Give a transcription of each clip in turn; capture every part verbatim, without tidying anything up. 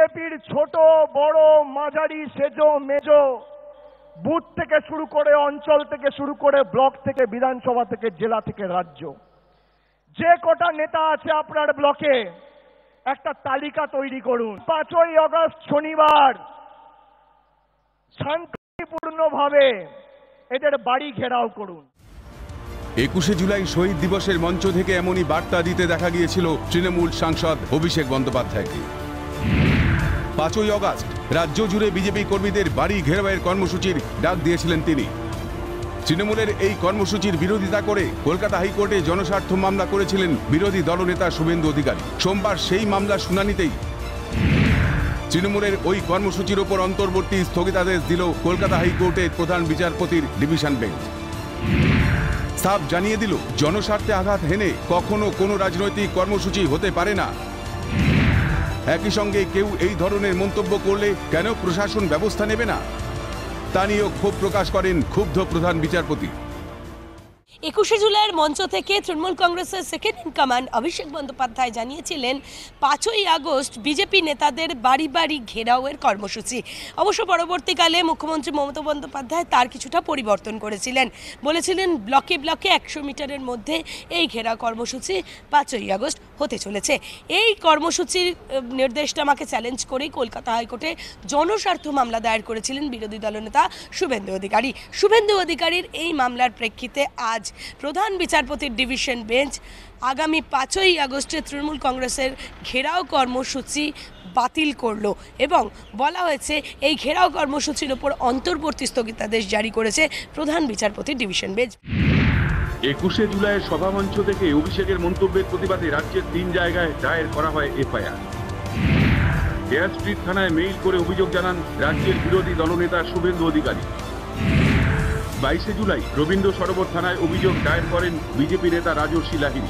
বিজেপির ছোট বড় মাঝারি সেজো মেজো বুথ থেকে শুরু করে অঞ্চল থেকে শুরু করে ব্লক থেকে বিধানসভা থেকে জেলা থেকে রাজ্য যে কটা নেতা আছে আপনার ব্লকে একটা তালিকা তৈরি করুন। পাঁচই আগস্ট শনিবার শান্তিপূর্ণভাবে এদের বাড়ি ঘেরাও করুন। একুশে জুলাই শহীদ দিবসের মঞ্চ থেকে এমনই বার্তা দিতে দেখা গিয়েছিল তৃণমূল সাংসদ অভিষেক বন্দ্যোপাধ্যায়কে। পাঁচই আগস্ট রাজ্য জুড়ে বিজেপি কর্মীদের বাড়ি ঘেরাওয়ের কর্মসূচির ডাক দিয়েছিলেন তিনি। তৃণমূলের এই কর্মসূচির বিরোধিতা করে কলকাতা হাইকোর্টে জনস্বার্থ মামলা করেছিলেন বিরোধী দলনেতা শুভেন্দু অধিকারী। সোমবার সেই মামলার শুনানিতেই তৃণমূলের ওই কর্মসূচির ওপর অন্তর্বর্তী স্থগিতাদেশ দিল কলকাতা হাইকোর্টের প্রধান বিচারপতির ডিভিশন বেঞ্চ। সাফ জানিয়ে দিল, জনস্বার্থে আঘাত হেনে কখনো কোনো রাজনৈতিক কর্মসূচি হতে পারে না। একই সঙ্গে কেউ এই ধরনের মন্তব্য করলে কেন প্রশাসন ব্যবস্থা নেবে না, তা নিয়েও ক্ষোভ প্রকাশ করেন ক্ষুব্ধ প্রধান বিচারপতি। একুশে জুলাইয়ের মঞ্চ থেকে তৃণমূল কংগ্রেসের second in command Abhishek Bandyopadhyay জানিয়েছিলেন পাঁচই আগস্ট বিজেপি নেতাদের বাড়ি বাড়ি ঘেরাওয়ের কর্মসূচি। অবশ্য পরবর্তীকালে মুখ্যমন্ত্রী মমতা বন্দ্যোপাধ্যায় তার কিছুটা পরিবর্তন করেছিলেন, বলেছিলেন ব্লকে ব্লকে একশো মিটারের মধ্যে এই ঘেরাও কর্মসূচি পাঁচই আগস্ট হতে চলেছে। এই কর্মসূচির নির্দেশনামাকে চ্যালেঞ্জ করেই কলকাতা হাইকোর্টে জনস্বার্থ মামলা দায়ের করেছিলেন বিরোধী দলনেতা শুভেন্দু অধিকারী। শুভেন্দু অধিকারীর এই মামলার প্রেক্ষিতে আজ প্রধান বিচারপতির ডিভিশন বেঞ্চ আগামী পাঁচই আগস্টে তৃণমূল কংগ্রেসের ঘেরাও কর্মসূচি বাতিল করলো এবং বলা হয়েছে এই ঘেরাও কর্মসূচির ওপর অন্তর্বর্তী স্থগিতাদেশ জারি করেছে প্রধান বিচারপতির ডিভিশন বেঞ্চ। একুশে জুলাইয়ের সভামঞ্চ থেকে অভিষেকের মন্তব্যের প্রতিবাদে রাজ্যের তিন জায়গায় দায়ের করা হয় এফআইআর। এয়ার স্ট্রিট থানায় মেইল করে অভিযোগ জানান রাজ্যের বিরোধী দলনেতা শুভেন্দু অধিকারী। বাইশে জুলাই রবীন্দ্র সরোবর থানায় অভিযোগ দায়ের করেন বিজেপি নেতা রাজর্ষি লাহিড়ী।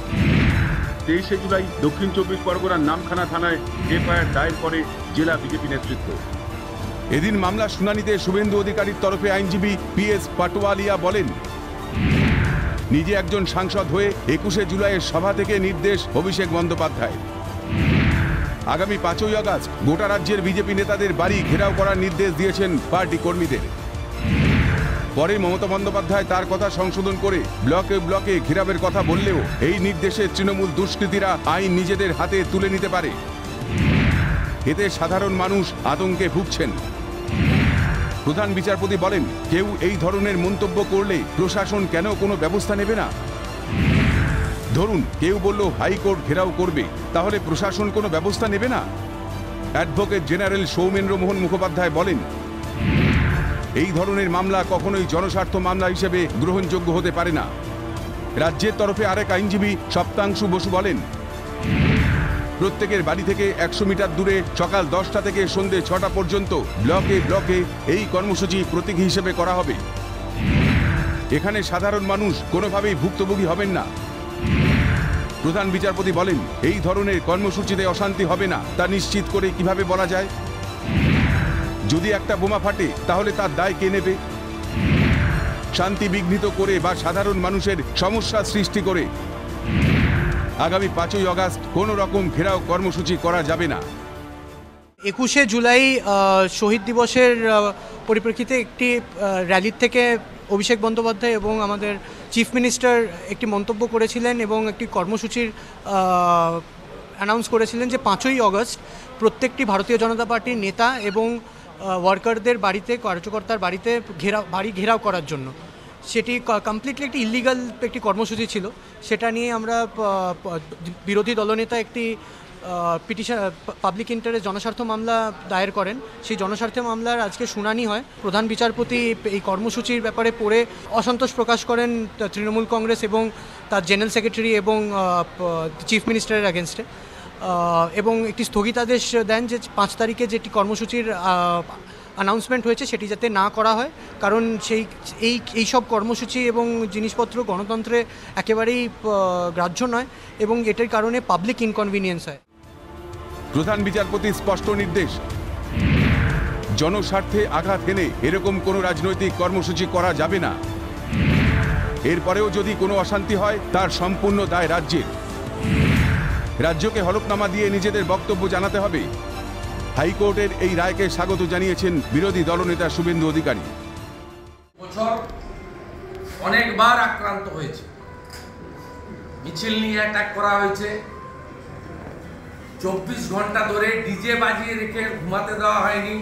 তেইশে জুলাই দক্ষিণ চব্বিশ পরগনার নামখানা থানায় এফআইআর দায়ের করে জেলা বিজেপি নেতৃত্ব। এদিন মামলা শুনানিতে শুভেন্দু অধিকারীর তরফে আইনজীবী পি এস পাটোয়ালিয়া বলেন, নিজে একজন সাংসদ হয়ে একুশে জুলাইয়ের সভা থেকে নির্দেশ অভিষেক বন্দ্যোপাধ্যায়। আগামী পাঁচই আগস্ট গোটা রাজ্যের বিজেপি নেতাদের বাড়ি ঘেরাও করার নির্দেশ দিয়েছেন পার্টি কর্মীদের। পরে মমতা বন্দ্যোপাধ্যায় তার কথা সংশোধন করে ব্লকে ব্লকে ঘেরাবের কথা বললেও এই নির্দেশে তৃণমূল দুষ্কৃতীরা আইন নিজেদের হাতে তুলে নিতে পারে। এতে সাধারণ মানুষ আতঙ্কে ভুগছেন। প্রধান বিচারপতি বলেন, কেউ এই ধরনের মন্তব্য করলে প্রশাসন কেন কোনো ব্যবস্থা নেবে না? ধরুন কেউ বলল হাইকোর্ট ঘেরাও করবে, তাহলে প্রশাসন কোনো ব্যবস্থা নেবে না? অ্যাডভোকেট জেনারেল সৌমেন্দ্র মোহন মুখোপাধ্যায় বলেন, এই ধরনের মামলা কখনোই জনস্বার্থ মামলা হিসেবে গ্রহণযোগ্য হতে পারে না। রাজ্যের তরফে আরেক আইনজীবী সপ্তাংশু বসু বলেন, প্রত্যেকের বাড়ি থেকে একশো মিটার দূরে সকাল দশটা থেকে সন্ধ্যে ছটা পর্যন্ত ব্লকে ব্লকে এই কর্মসূচি প্রতীক হিসেবে করা হবে। এখানে সাধারণ মানুষ কোনোভাবেই ভুক্তভোগী হবেন না। প্রধান বিচারপতি বলেন, এই ধরনের কর্মসূচিতে অশান্তি হবে না তা নিশ্চিত করে কিভাবে বলা যায়? যদি একটা বোমা ফাটে তাহলে তার দায় কে নেবে? শান্তি বিঘ্নিত করে বা সাধারণ মানুষের সমস্যা সৃষ্টি করে আগামী পাঁচই আগস্ট কোনো রকম ঘেরাও কর্মসূচি করা যাবে না। একুশে জুলাই শহীদ দিবসের পরিপ্রেক্ষিতে একটি র্যালির থেকে অভিষেক বন্দ্যোপাধ্যায় এবং আমাদের চিফ মিনিস্টার একটি মন্তব্য করেছিলেন এবং একটি কর্মসূচির অ্যানাউন্স করেছিলেন যে পাঁচই আগস্ট প্রত্যেকটি ভারতীয় জনতা পার্টির নেতা এবং ওয়ার্কারদের বাড়িতে, কার্যকর্তার বাড়িতে ঘেরাও বাড়ি ঘেরাও করার জন্য। সেটি কমপ্লিটলি একটি ইলিগাল একটি কর্মসূচি ছিল। সেটা নিয়ে আমরা বিরোধী দলনেতা একটি পিটিশন পাবলিক ইন্টারেস্ট জনস্বার্থ মামলা দায়ের করেন। সেই জনস্বার্থ মামলার আজকে শুনানি হয়। প্রধান বিচারপতি এই কর্মসূচির ব্যাপারে পড়ে অসন্তোষ প্রকাশ করেন তৃণমূল কংগ্রেস এবং তার জেনারেল সেক্রেটারি এবং চিফ মিনিস্টারের এগেনস্টে, এবং একটি স্থগিতাদেশ দেন যে পাঁচ তারিখে যেটি কর্মসূচির অ্যানাউন্সমেন্ট হয়েছে সেটি যাতে না করা হয়, কারণ সেই এই এইসব কর্মসূচি এবং জিনিসপত্র গণতন্ত্রে একেবারেই গ্রাহ্য নয় এবং এটার কারণে পাবলিক ইনকনভিনিয়েন্স হয়। প্রধান বিচারপতির স্পষ্ট নির্দেশ, জনস্বার্থে আঘাত হেনে এরকম কোনো রাজনৈতিক কর্মসূচি করা যাবে না। এরপরেও যদি কোনো অশান্তি হয় তার সম্পূর্ণ দায় রাজ্যের। রাজ্যকে হলফনামা দিয়ে নিজেদের বক্তব্য জানাতে হবে। হাইকোর্টের এই রায়কে স্বাগত জানিয়েছেন বিরোধী দলনেতা শুভেন্দু অধিকারী। বছর অনেকবার আক্রান্ত হয়েছে, মিছিল নিয়ে অ্যাটাক করা হয়েছে, চব্বিশ ঘন্টা ধরে ডিজে বাজিয়ে রেখে ঘুমাতে দেওয়া হয়নি।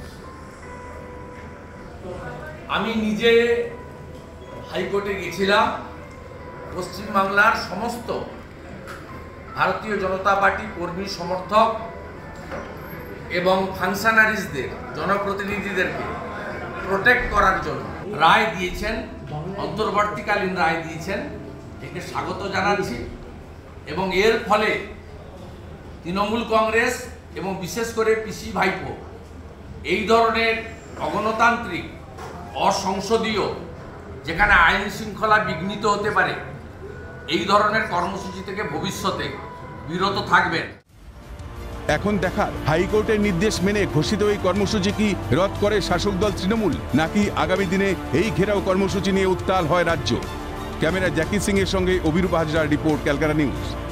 আমি নিজে হাইকোর্টে গেছিলাম, পশ্চিমবাংলার সমস্ত ভারতীয় জনতা পার্টি কর্মী সমর্থক এবং ফাংশনারিজদের, জনপ্রতিনিধিদেরকে প্রোটেক্ট করার জন্য রায় দিয়েছেন, অন্তর্বর্তীকালীন রায় দিয়েছেন, একে স্বাগত জানাচ্ছি। এবং এর ফলে তৃণমূল কংগ্রেস এবং বিশেষ করে পিসি ভাইপো এই ধরনের অগণতান্ত্রিক, অসংসদীয়, যেখানে আইন শৃঙ্খলা বিঘ্নিত হতে পারে, এই ধরনের কর্মসূচি থেকে ভবিষ্যতে বিরত থাকবেন। এখন দেখার হাইকোর্টের নির্দেশ মেনে ঘোষিত এই কর্মসূচি কি রদ করে শাসক দল তৃণমূল, নাকি আগামী দিনে এই ঘেরাও কর্মসূচি নিয়ে উত্তাল হয় রাজ্য। ক্যামেরা জ্যাকি সিং এর সঙ্গে অভিরূপ হাজরার রিপোর্ট, ক্যালকাটা নিউজ।